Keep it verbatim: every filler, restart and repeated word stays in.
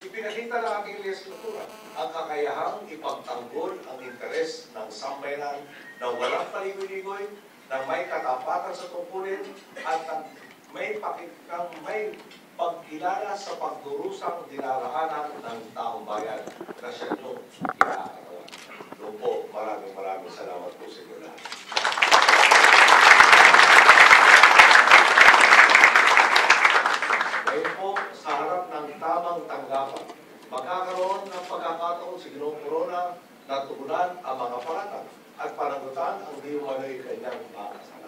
Ipinakita ng ating legislatura ang kakayahang ipagtanggol ang interes ng sambayanan na walang paligoy-ligoy, na may katapatan sa tungkulin at may pakikang may pagkilala sa pagdurusang dinarahanan ng taong bayan na siya nyo kinakatawa. Doon po, maraming maraming salamat po sa inyo lahat. Ngayon po, sa harap ng tamang tanggapan, magkakaroon ng pagkakataon sa Ginoong Corona na tugunan ang mga paratang at panagutan ang di umano'y kanyang makakasama.